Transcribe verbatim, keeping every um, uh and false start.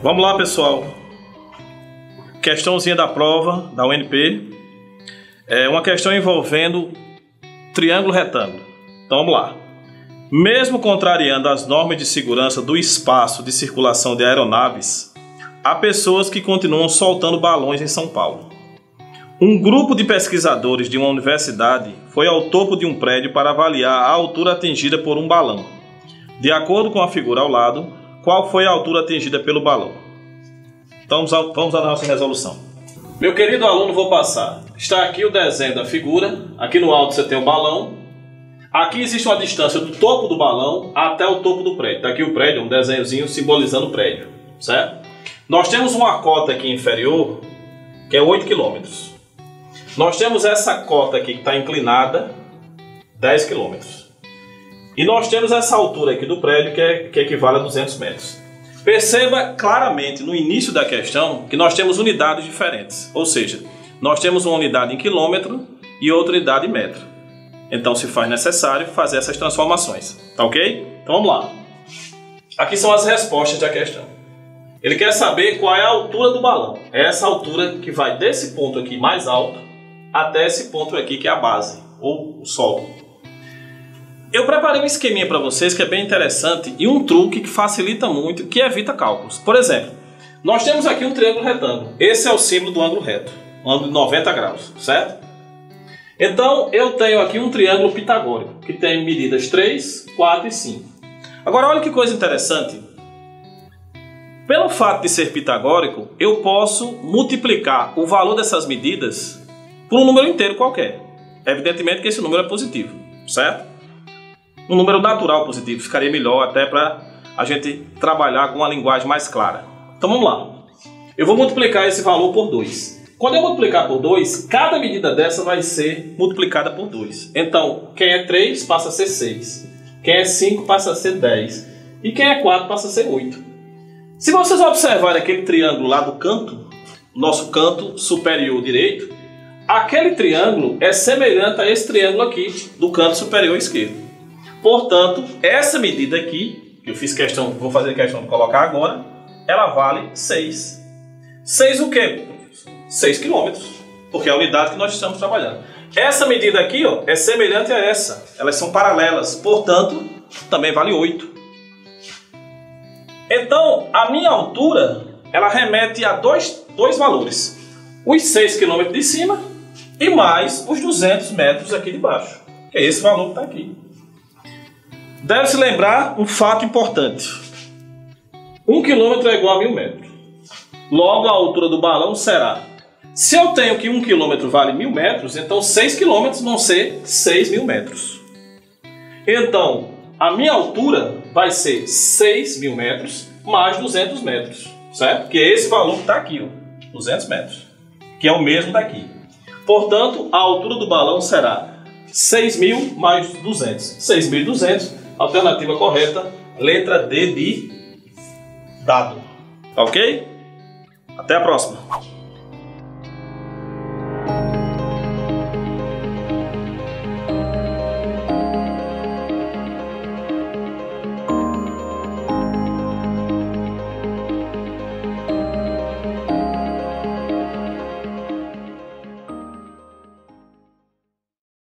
Vamos lá, pessoal. Questãozinha da prova da U N P. É uma questão envolvendo triângulo retângulo. Então vamos lá. Mesmo contrariando as normas de segurança do espaço de circulação de aeronaves, há pessoas que continuam soltando balões em São Paulo. Um grupo de pesquisadores de uma universidade foi ao topo de um prédio para avaliar a altura atingida por um balão. De acordo com a figura ao lado, qual foi a altura atingida pelo balão? Então vamos à nossa resolução. Meu querido aluno, vou passar. Está aqui o desenho da figura. Aqui no alto você tem o balão. Aqui existe uma distância do topo do balão até o topo do prédio. Está aqui o prédio, um desenhozinho simbolizando o prédio, certo? Nós temos uma cota aqui inferior, que é oito quilômetros. Nós temos essa cota aqui que está inclinada, dez quilômetros. E nós temos essa altura aqui do prédio, que, é, que equivale a duzentos metros. Perceba claramente no início da questão que nós temos unidades diferentes. Ou seja, nós temos uma unidade em quilômetro e outra unidade em metro. Então se faz necessário fazer essas transformações. Tá ok? Então vamos lá. Aqui são as respostas da questão. Ele quer saber qual é a altura do balão. É essa altura que vai desse ponto aqui mais alto até esse ponto aqui que é a base, ou o solo. Eu preparei um esqueminha para vocês que é bem interessante e um truque que facilita muito, que evita cálculos. Por exemplo, nós temos aqui um triângulo retângulo. Esse é o símbolo do ângulo reto, um ângulo de noventa graus, certo? Então eu tenho aqui um triângulo pitagórico, que tem medidas três, quatro e cinco. Agora olha que coisa interessante. Pelo fato de ser pitagórico, eu posso multiplicar o valor dessas medidas por um número inteiro qualquer. Evidentemente que esse número é positivo, certo? Um número natural positivo ficaria melhor até para a gente trabalhar com uma linguagem mais clara. Então vamos lá. Eu vou multiplicar esse valor por dois. Quando eu multiplicar por dois, cada medida dessa vai ser multiplicada por dois. Então, quem é três passa a ser seis. Quem é cinco passa a ser dez. E quem é quatro passa a ser oito. Se vocês observarem aquele triângulo lá do canto, nosso canto superior direito, aquele triângulo é semelhante a esse triângulo aqui do canto superior esquerdo. Portanto, essa medida aqui, que eu fiz questão, vou fazer questão de colocar agora, ela vale seis. seis o quê? seis quilômetros, porque é a unidade que nós estamos trabalhando. Essa medida aqui, ó, é semelhante a essa. Elas são paralelas, portanto, também vale oito. Então, a minha altura, ela remete a dois, dois valores. Os seis quilômetros de cima e mais os duzentos metros aqui de baixo. Que é esse valor que está aqui. Deve-se lembrar um fato importante. Um quilômetro é igual a mil metros. Logo, a altura do balão será... Se eu tenho que um quilômetro vale mil metros, então seis quilômetros vão ser seis mil metros. Então, a minha altura vai ser seis mil metros mais duzentos metros, certo? Que é esse valor que está aqui, ó, duzentos metros, que é o mesmo daqui. Portanto, a altura do balão será seis mil mais duzentos. seis mil e duzentos, alternativa correta, letra D de dado. Ok? Até a próxima.